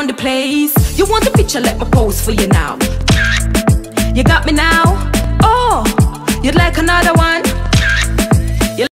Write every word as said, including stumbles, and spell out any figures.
around the place. You want a picture, let me pose for you now. You got me now? Oh, you'd like another one?